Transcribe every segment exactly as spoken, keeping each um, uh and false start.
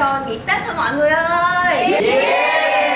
trò nghỉ Tết thôi mọi người ơi. Yeah. Yeah.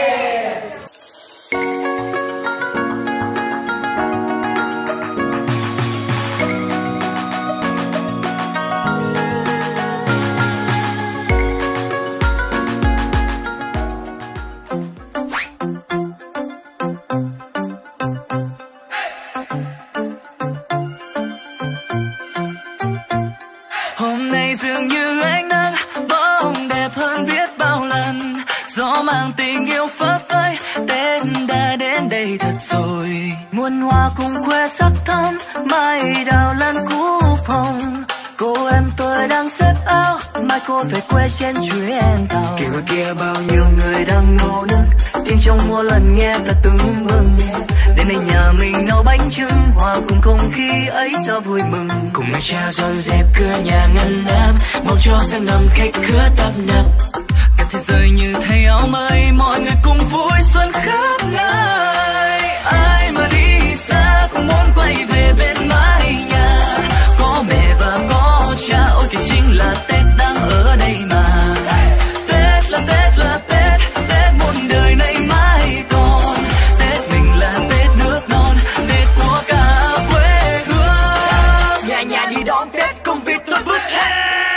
Hôm nay dường như ánh nắng bỗng đẹp hơn biết bao lần, gió mang tình yêu phấp phới, Tết đã đến đây thật rồi. Muôn hoa cùng khoe sắc thắm, mai đào lan cúc hồng. Cô em tôi đang xếp áo, mai cô về quê trên chuyến tàu. Kia ngoài kia bao nhiêu người đang nô nức, tiếng trong mỗi lần nghe ta tưng bừng. Đến đây nhà mình nấu bánh trưng, hòa cùng không khí ấy sao vui mừng. Cùng mẹ cha dọn dẹp cửa nhà ngăn nắp, mong cho sang năm khách khứa tấp nập. Cả thế giới như thay áo mới, mọi người cùng vui xuân khắp nơi. Ai mà đi xa cũng muốn quay về bên mái nhà, có mẹ và có cha, ôi kìa chính là Tết đang ở đây mà. Tết là Tết là Tết, Tết muôn đời này mãi còn. Tết mình là Tết nước non, Tết của cả quê hương. Nhà nhà đi đón Tết cùng vì tôi vứt hết.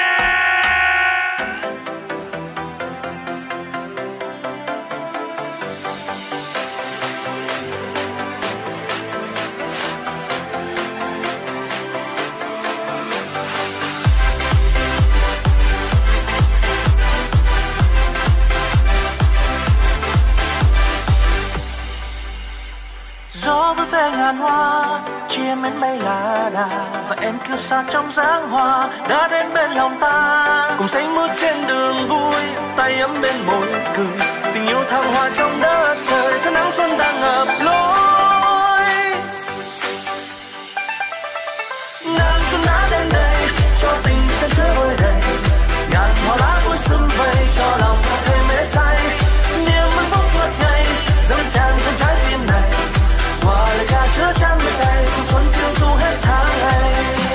Gió với về ngàn hoa, chia mến mây lá đà, và em kiêu sa trong dáng hoa đã đến bên lòng ta. Cùng xanh mướt trên đường vui, tay ấm bên môi cười, tình yêu thăng hoa trong đất trời, cho nắng xuân đang ngập lối. Nàng xuân đã đến đây, cho tình chân chứa vơi đầy, ngàn hoa lá vui sum vầy, cho lòng ta thêm mê say. Niềm hạnh phúc ngất ngây dâng tràn trong trái tim này, hòa lời ca chứa chan mây say, cùng xuân phiêu du hết tháng ngày.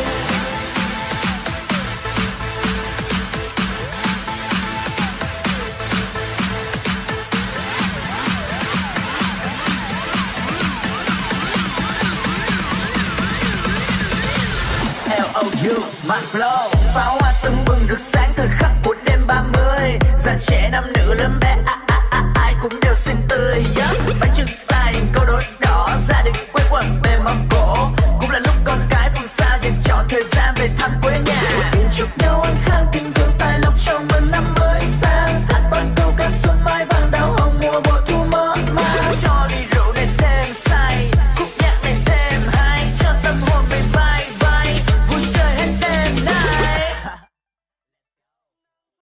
L O U my flow, pháo hoa tưng bừng rực sáng thời khắc của đêm ba mươi. Già trẻ nam nữ lớn bé, ai, ai, ai, ai cũng đều xinh